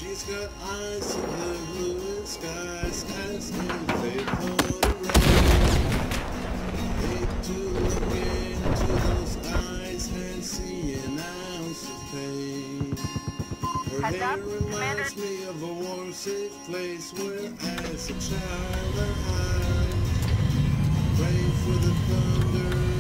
She's got eyes in the blue skies, asking faithful to rain. Hate to look into those eyes and see an ounce of pain. Her hair reminds me of a warm, safe place where as a child I hide. Pray for the thunder